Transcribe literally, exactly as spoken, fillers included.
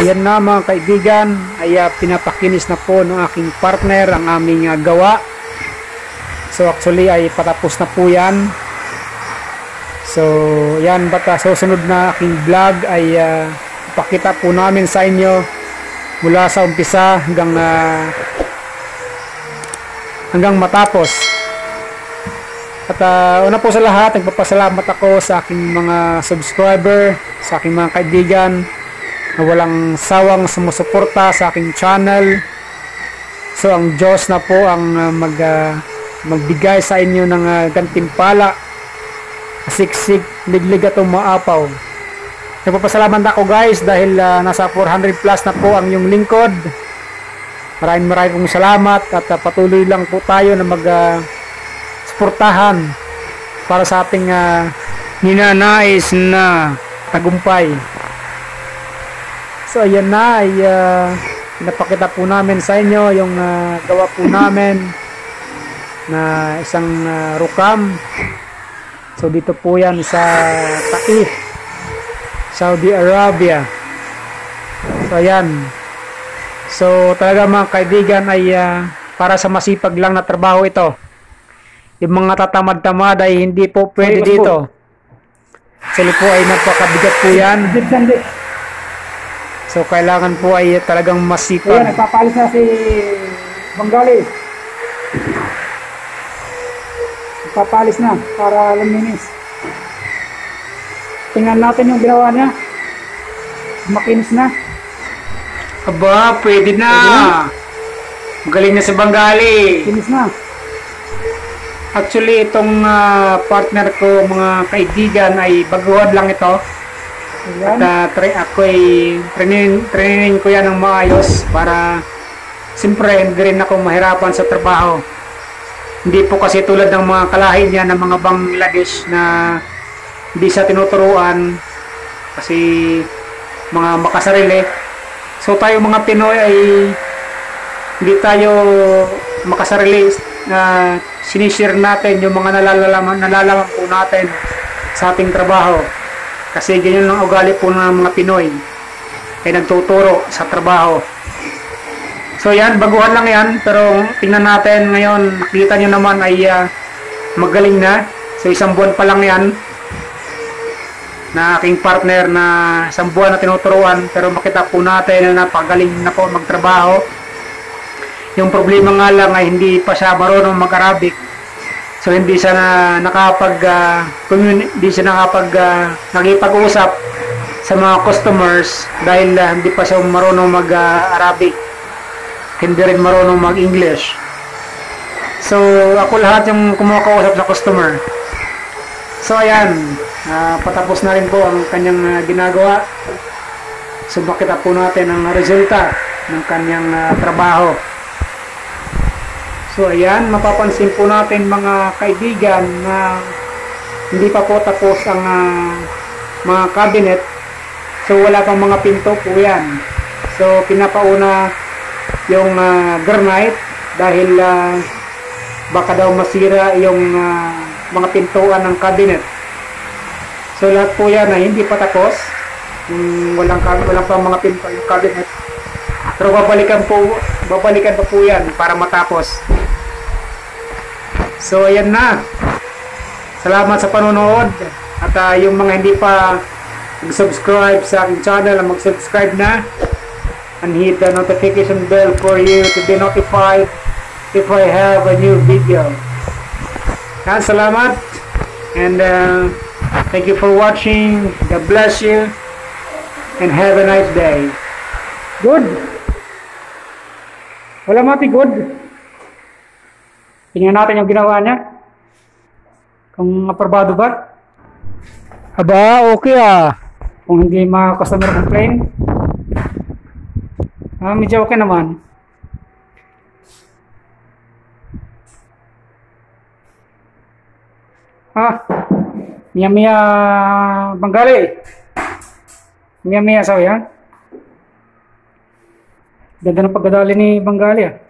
ayan na mga kaibigan, ay uh, pinapakinis na po ng aking partner ang aming uh, gawa. So actually ay patapos na po yan. So yan, bata susunod na aking vlog ay uh, ipakita po namin sa inyo mula sa umpisa hanggang uh, hanggang matapos. At uh, una po sa lahat, nagpapasalamat ako sa aking mga subscriber, sa aking mga kaibigan na walang sawang sumusuporta sa aking channel. So ang Diyos na po ang uh, mag, uh, magbigay sa inyo ng uh, gantimpala, siksik, liglig at umaapaw. Nagpapasalamat ako guys dahil uh, nasa four hundred plus na po ang iyong lingkod. Maraming maraming pong salamat at uh, patuloy lang po tayo na mag uh, suportahan para sa ating uh, ninanais na tagumpay. So ayan na, ay uh, pinapakita po namin sa inyo yung uh, gawa po namin na isang uh, rukam. So dito po yan sa Taif, Saudi Arabia. So ayan. So talaga mga kaibigan ay uh, para sa masipag lang na trabaho ito. Yung mga tatamad-tamad ay hindi po pwede dito. Actually po ay napakabigat po yan. So kailangan po ay talagang masipag. Ayan, nagpapalis na si Bengali. Nagpapalis na para luminis. Tingnan natin yung ginawa niya. Makinis na. Aba, pwede na. Magaling na si Bengali. Kinis na. Actually, itong uh, partner ko, mga kaibigan, ay baguhan lang ito. Ayan. At uh, try, ako ay training, training ko yan ng maayos para siyempre hindi rin ako mahirapan sa trabaho. Hindi po kasi tulad ng mga kalahi niya ng mga Bangladesh na hindi sa tinuturuan kasi mga makasarili. So tayo mga Pinoy ay hindi tayo makasarili na uh, sinishare natin yung mga nalalaman, nalalaman po natin sa ating trabaho. Kasi ganyan ang ugali po ng mga Pinoy ay nagtuturo sa trabaho. So yan, baguhan lang yan, pero tingnan natin ngayon, nakita nyo naman ay uh, magaling na. So isang buwan pa lang yan na aking partner na isang buwan na tinuturuan, pero makita po natin na napagaling na po magtrabaho. Yung problema nga lang ay hindi pa siya marunong mag-Arabic. So hindi siya na nakapag uh, hindi siya nakapag uh, nakipag-usap sa mga customers dahil uh, hindi pa siya marunong mag-Arabic. Uh, hindi rin marunong mag-English. So ako lahat yung kumakausap sa customer. So ayan, uh, patapos na rin po ang kanyang uh, ginagawa. So makita po natin ang resulta ng kanyang uh, trabaho. So ayan, mapapansin po natin mga kaibigan na hindi pa po tapos ang uh, mga cabinet. So wala pang mga pinto po yan. So pinapauna yung uh, granite dahil uh, baka daw masira yung uh, mga pintuan ng cabinet. So lahat po yan na hindi pa tapos. Um, walang, walang pang mga pinto yung cabinet. Pero babalikan po, babalikan pa po yan para matapos. So ayan na. Salamat sa panonood. At uh, yung mga hindi pa mag-subscribe sa aking channel, mag-subscribe na and hit the notification bell for you to be notified if I have a new video. And salamat and uh, thank you for watching. God bless you and have a nice day. Good. Wala mati good. Tingnan natin yung ginawa niya. Kung aprobado ba? Aba, okay ah. Kung hindi mga customer complain. Ah, medyo okay naman. Ah, Mia Mia Bengali. Mia Mia saw ya. Ganda ng pagkadali ni Bengali ah.